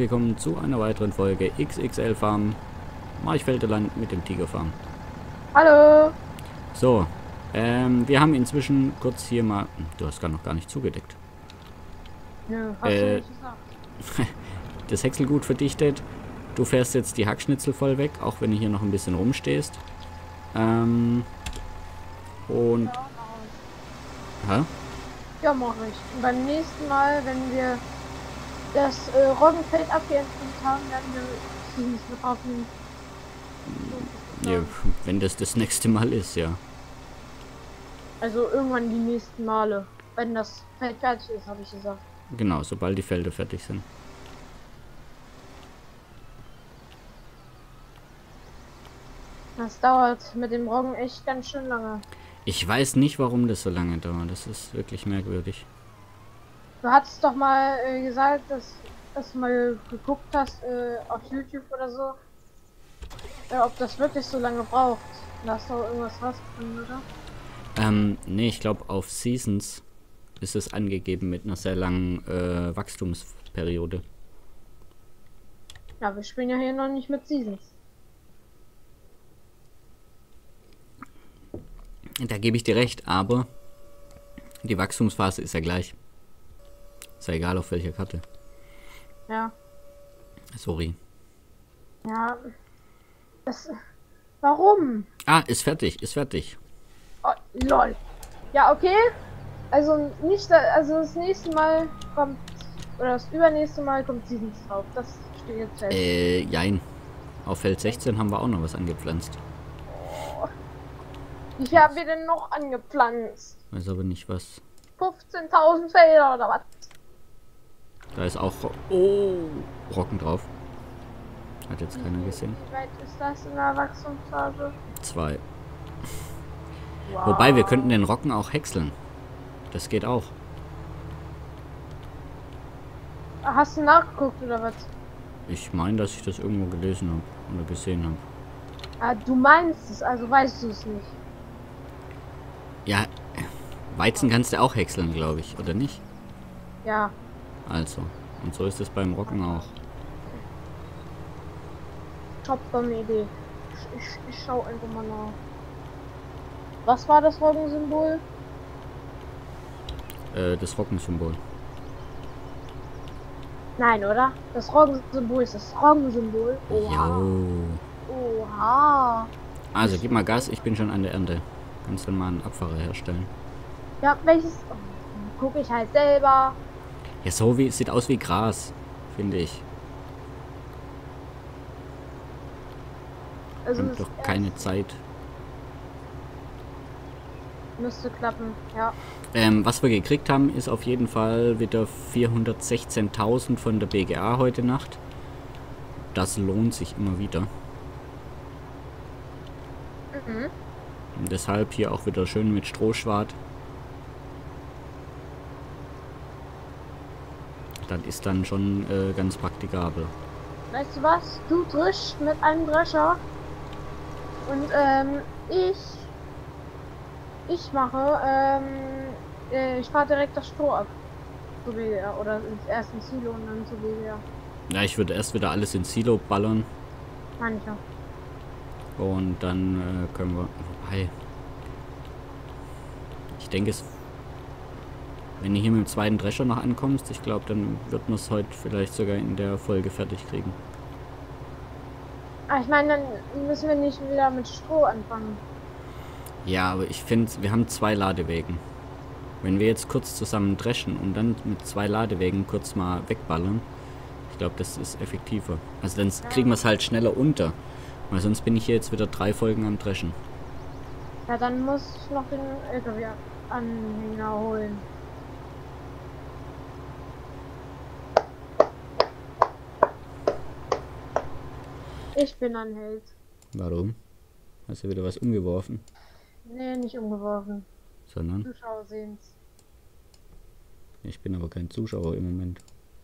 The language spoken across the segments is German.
willkommen zu einer weiteren Folge XXL Farm Marchfelderland mit dem Tiger Farm. Hallo! So, wir haben inzwischen kurz hier mal... Du hast noch gar nicht zugedeckt. Nö, hast du nicht gesagt. Das Häckselgut verdichtet. Du fährst jetzt die Hackschnitzel voll weg, auch wenn du hier noch ein bisschen rumstehst. Und... Hä? Ja, mache ich. Und beim nächsten Mal, wenn wir das Roggenfeld abgeerntet haben, werden wir Seasons verkaufen. Ja, wenn das nächste Mal ist, ja. Also irgendwann die nächsten Male. Wenn das Feld fertig ist, habe ich gesagt. Genau, sobald die Felder fertig sind. Das dauert mit dem Roggen echt ganz schön lange. Ich weiß nicht, warum das so lange dauert. Das ist wirklich merkwürdig. Du hattest doch mal gesagt, dass du mal geguckt hast auf YouTube oder so, ob das wirklich so lange braucht. Da hast du auch irgendwas rausgefunden, oder? Nee, ich glaube auf Seasons ist es angegeben mit einer sehr langen Wachstumsperiode. Ja, wir spielen ja hier noch nicht mit Seasons. Da gebe ich dir recht, aber die Wachstumsphase ist ja gleich. Ist ja egal auf welcher Karte. Ja. Sorry. Ja. Warum? Ah, ist fertig, ist fertig. Oh, lol. Ja, okay. Also nicht, also das nächste Mal kommt, oder das übernächste Mal kommt Seasons drauf. Das steht jetzt fest. Jein. Auf Feld 16 haben wir auch noch was angepflanzt. Wie viel haben wir denn noch angepflanzt? Weiß aber nicht was. 15.000 Felder oder was? Da ist auch Roggen drauf. Hat jetzt keiner gesehen. Wie weit ist das in der Wachstumsphase? 2. Wow. Wobei, wir könnten den Roggen auch häckseln. Das geht auch. Hast du nachgeguckt oder was? Ich meine, dass ich das irgendwo gelesen habe oder gesehen habe. Ah, du meinst es, also weißt du es nicht. Ja, Weizen kannst du auch häckseln, glaube ich, oder nicht? Ja. Also, und so ist es beim Roggen auch. Top Idee. Ich schau einfach mal nach. Was war das Roggensymbol? Das Roggensymbol. Nein, oder? Das Roggensymbol ist das Roggensymbol. Oha. Jo. Oha. Also, gib mal Gas, ich bin schon an der Ernte. Kannst dann mal einen Abfahrer herstellen. Ja, welches? Oh, gucke ich halt selber. Ja, so wie sieht aus wie Gras, finde ich. Also Und doch keine Zeit. Müsste klappen, ja. Was wir gekriegt haben, ist auf jeden Fall wieder 416.000 von der BGA heute Nacht. Das lohnt sich immer wieder. Mhm. Und deshalb hier auch wieder schön mit Strohschwart. Das ist dann schon ganz praktikabel. Weißt du was? Du drischst mit einem Drescher. Und ich mache, ich fahre direkt das Stroh ab. So wie er. Oder erst ins Silo und dann so wie er. Ja, ich würde erst wieder alles ins Silo ballern. Mancher. Und dann können wir... Wobei... Ich denke, wenn du hier mit dem zweiten Drescher noch ankommst, ich glaube, dann wird man es heute vielleicht sogar in der Folge fertig kriegen. Ah, ich meine, dann müssen wir nicht wieder mit Stroh anfangen. Ja, aber ich finde, wir haben 2 Ladewegen. Wenn wir jetzt kurz zusammen dreschen und dann mit 2 Ladewegen kurz mal wegballern, ich glaube, das ist effektiver. Also dann kriegen wir es halt schneller unter. Weil sonst bin ich hier jetzt wieder 3 Folgen am Dreschen. Ja, dann muss ich noch den LKW-Anhänger holen. Ich bin ein Held. Warum? Hast du wieder was umgeworfen? Nee, nicht umgeworfen. Sondern? Zuschauer sehen's. Ich bin aber kein Zuschauer im Moment.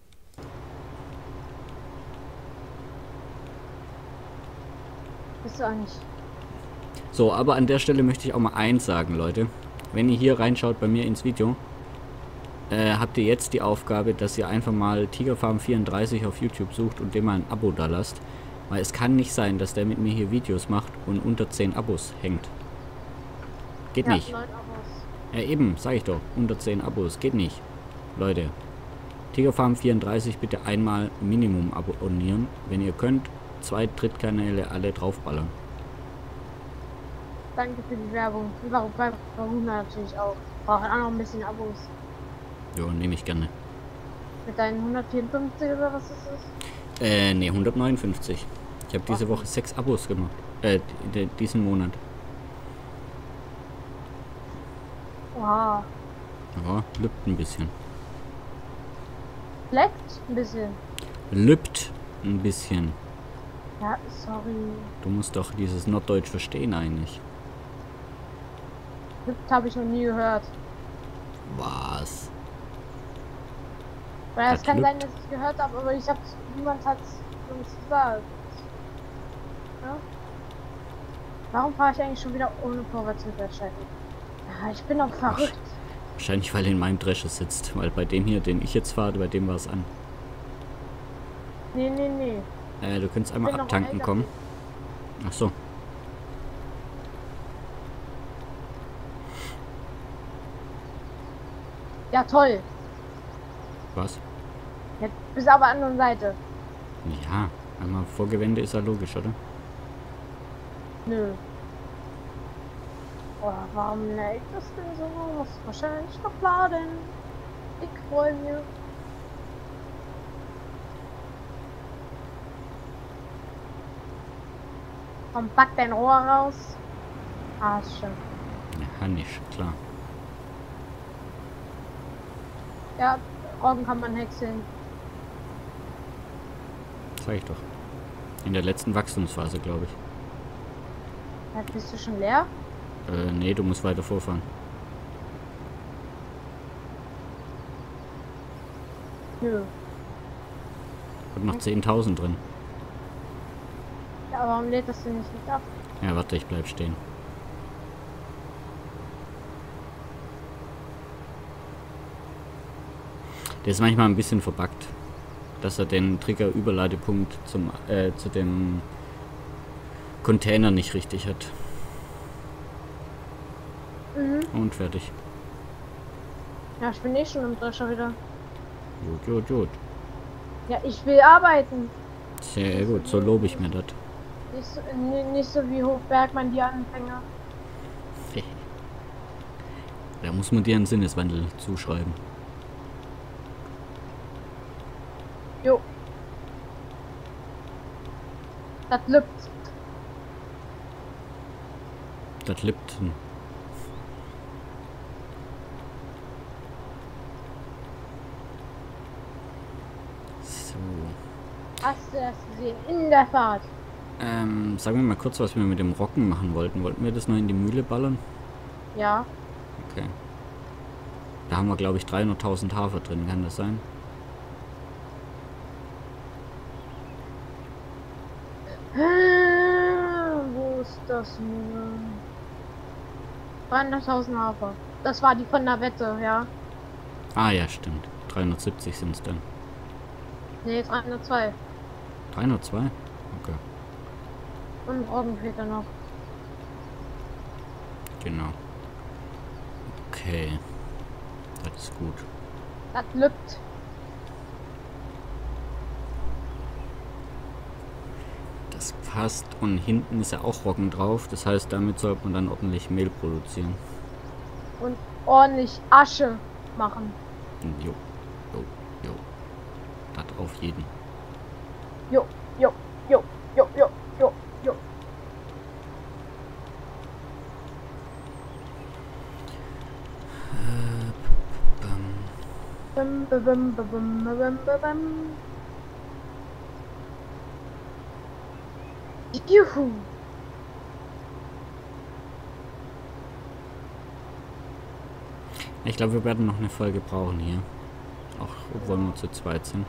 Bist du auch nicht. So, aber an der Stelle möchte ich auch mal eins sagen, Leute. Wenn ihr hier reinschaut bei mir ins Video, habt ihr jetzt die Aufgabe, dass ihr einfach mal Tigerfarm34 auf YouTube sucht und dem mal ein Abo da lasst. Weil es kann nicht sein, dass der mit mir hier Videos macht und unter 10 Abos hängt. Geht Ja, nicht. 9 Abos. Ja eben, sag ich doch. Unter 10 Abos. Geht nicht. Leute. Tigerfarm34 bitte einmal Minimum abonnieren. Wenn ihr könnt, 2 Drittkanäle alle draufballern. Danke für die Werbung. Warum natürlich auch. Brauchen auch noch ein bisschen Abos. Ja, nehme ich gerne. Mit deinen 154 oder was ist das? Ne, 159. Ich habe diese Woche 6 Abos gemacht. Diesen Monat. Oha. Ja, lübt ein bisschen. Leckt ein bisschen. Lübt ein bisschen. Ja, sorry. Du musst doch dieses Norddeutsch verstehen eigentlich. Lübt habe ich noch nie gehört. Was? Weil es Das kann sein, lübt. dass ich gehört habe, aber niemand hat es uns gesagt. Ja? Warum fahre ich eigentlich schon wieder ohne Vorwärts mit der Scheibe? Ja, ich bin doch verrückt. Wahrscheinlich, weil er in meinem Drescher sitzt. Weil bei dem hier, den ich jetzt fahre, bei dem war es an. Nee, nee, nee. Du könntest einmal bin noch abtanken älter. kommen. Ach so. Ja, toll. Was? Jetzt bist du aber an der anderen Seite. Ja, einmal Vorgewende ist ja logisch, oder? Nö. Oh, warum lädt das denn so? Muss wahrscheinlich noch laden. Ich freue mich. Komm, pack dein Rohr raus. Ah, ist schön. Ja, nicht, klar. Ja, Roggen kann man häckseln. Sag ich doch. In der letzten Wachstumsphase, glaube ich. Ja, bist du schon leer? Nee, du musst weiter vorfahren. Nö. Hat noch 10.000 drin. Ja, aber warum lädt das denn nicht mit ab? Ja, warte, ich bleib stehen. Der ist manchmal ein bisschen verbuggt, dass er den Trigger-Überladepunkt zu dem Container nicht richtig hat. Mhm. Und fertig. Ja, ich bin eh schon im Drescher wieder. Gut, gut, gut. Ja, ich will arbeiten. Sehr gut, so lobe ich mir das. Nicht so wie Hochbergmann, die Anfänger. Da muss man dir einen Sinneswandel zuschreiben. Jo. Das lübt. Das Lipton. So. Hast du das gesehen? In der Fahrt. Sagen wir mal kurz, was wir mit dem Rocken machen wollten. Wollten wir das noch in die Mühle ballern? Ja. Okay. Da haben wir, glaube ich, 300.000 Hafer drin. Kann das sein? Wo ist das nur? 300.000 Hafer. Das war die von der Wette, ja. Ah ja, stimmt. 370 sind es dann. Nee, 302. 302? Okay, Und Roggen fehlt da noch. genau. Okay. Das ist gut. Das lübt. Das passt. Und hinten ist ja auch Roggen drauf. Das heißt, damit sollte man dann ordentlich Mehl produzieren. Und ordentlich Asche machen. Jo. Jo. Jo. Das auf jeden. Jo, jo, jo, jo, jo, jo, jo. Bum, bum, bum, bum, bum, bum, bum, bum. Juhu. Ich glaube, wir werden noch eine Folge brauchen hier. Auch obwohl wir zu zweit sind.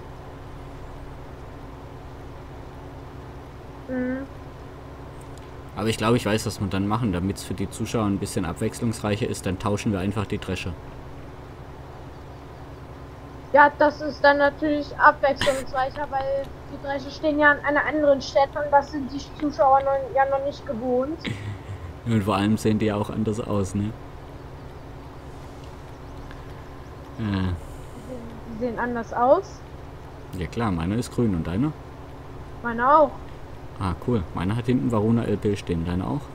Mhm. Aber ich glaube, ich weiß, was wir dann machen, damit es für die Zuschauer ein bisschen abwechslungsreicher ist. Dann tauschen wir einfach die Drescher. Ja, das ist dann natürlich abwechslungsreicher, weil die Dresche stehen ja an einer anderen Stätte und das sind die Zuschauer ja noch nicht gewohnt. Und vor allem sehen die ja auch anders aus, ne? Die sehen anders aus. Ja klar, meiner ist grün und deiner? Meine auch. Ah, cool. Meiner hat hinten Varuna LP stehen. Deiner auch?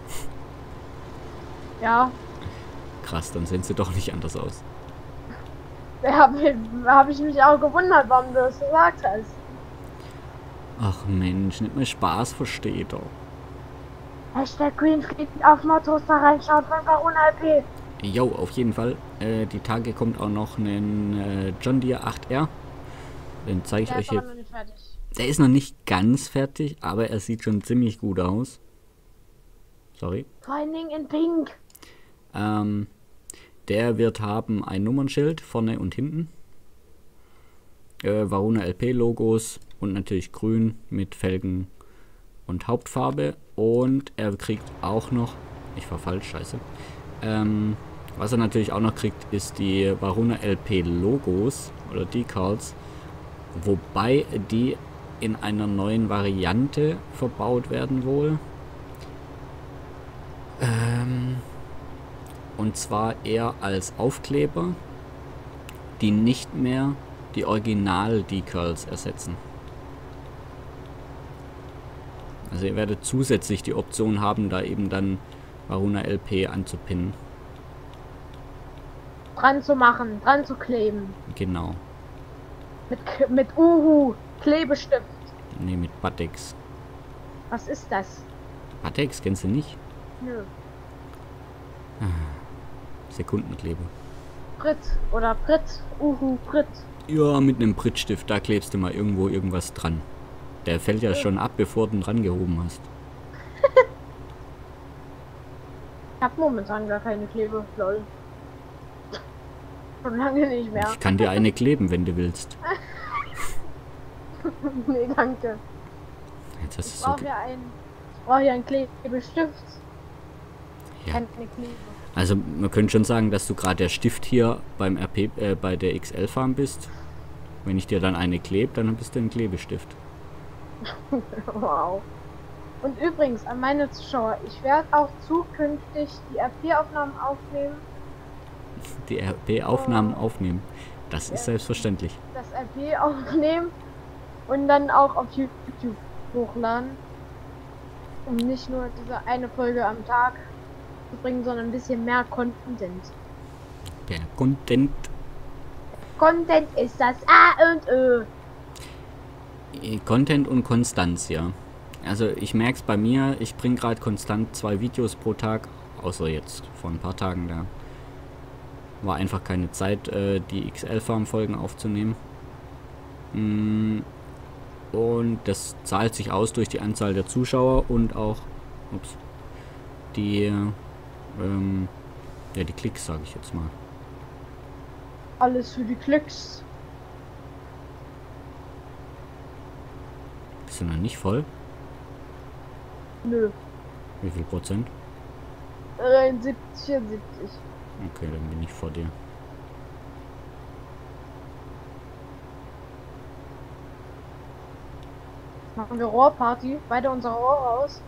Ja. Krass, dann sehen sie doch nicht anders aus. Da hab ich mich auch gewundert, warum du das gesagt hast. Ach Mensch, nicht mehr Spaß versteht er. Hashtag Greenfleet auf Mottos da reinschaut von Varuna LP. Jo, auf jeden Fall. Die Tage kommt auch noch ein John Deere 8R. Den zeige ich Der euch ist aber hier. noch nicht fertig. Der ist noch nicht ganz fertig, aber er sieht schon ziemlich gut aus. Sorry. Vor allen Dingen in Pink. Der wird haben ein Nummernschild vorne und hinten. Varuna LP Logos und natürlich grün mit Felgen und Hauptfarbe. Und er kriegt auch noch, ich war falsch, scheiße. Was er natürlich auch noch kriegt, ist die Varuna LP Logos oder Decals. Wobei die in einer neuen Variante verbaut werden wohl. Und zwar eher als Aufkleber, die nicht mehr die Original-Decals ersetzen. Also ihr werdet zusätzlich die Option haben, da eben dann Varuna LP anzupinnen. Dran zu machen, dran zu kleben. Genau. Mit Uhu, Klebestift. Ne, mit Batex. Was ist das? Batex kennst du nicht? Nö. Sekundenkleber. Brit oder Brit. Uhu, Brit. Ja, mit einem Prittstift, da klebst du mal irgendwo irgendwas dran. Der fällt ja schon ab, bevor du ihn dran gehoben hast. Ich hab momentan gar keine Klebe, lol. Schon lange nicht mehr. Ich kann dir eine kleben, wenn du willst. Nee, danke. Jetzt hast Ich du so brauche ja einen Klebestift. ja. Keine Klebe. Also man könnte schon sagen, dass du gerade der Stift hier beim bei der XL-Farm bist. Wenn ich dir dann eine klebe, dann bist du ein Klebestift. Wow. Und übrigens an meine Zuschauer, ich werde auch zukünftig die RP-Aufnahmen aufnehmen. Die RP-Aufnahmen aufnehmen. Das ist selbstverständlich. Das RP aufnehmen und dann auch auf YouTube hochladen. Um nicht nur diese eine Folge am Tag zu bringen, sondern ein bisschen mehr Content. Der Content. Content ist das A und Ö. Content und Konstanz, ja. Also ich merke es bei mir, ich bringe gerade konstant 2 Videos pro Tag, außer jetzt vor ein paar Tagen, da war einfach keine Zeit, die XL-Farm-Folgen aufzunehmen. Und das zahlt sich aus durch die Anzahl der Zuschauer und auch die, ja, die Klicks, sage ich jetzt mal. Alles für die Klicks. Bist du noch nicht voll? Nö. Wie viel Prozent? 73, 74. Okay, dann bin ich vor dir. Machen wir Rohrparty? Beide unsere Rohre aus?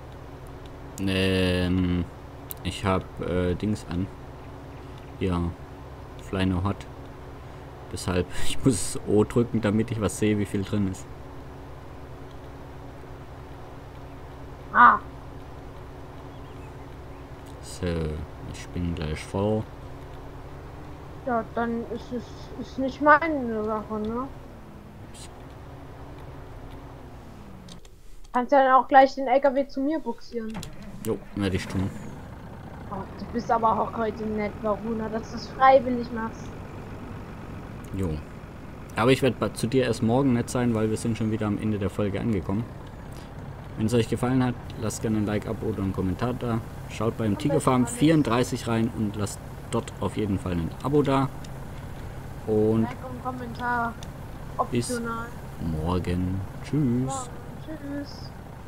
Ich hab Dings an. Ja, Fly No Hot. Deshalb, ich muss O drücken, damit ich was sehe, wie viel drin ist. Ah, So, ich bin gleich voll. ja, dann ist es nicht meine Sache, ne? Kannst ja dann auch gleich den LKW zu mir buxieren. Jo, werde ich tun. Oh, du bist aber auch heute nett, Varuna, dass du es freiwillig machst. Jo. Aber ich werde zu dir erst morgen nett sein, weil wir sind schon wieder am Ende der Folge angekommen. Wenn es euch gefallen hat, lasst gerne ein Like, Abo oder einen Kommentar da. Schaut beim Tigerfarm 34 rein und lasst dort auf jeden Fall ein Abo da. Und Like und Kommentar. bis Optional. morgen. Tschüss. Tschüss.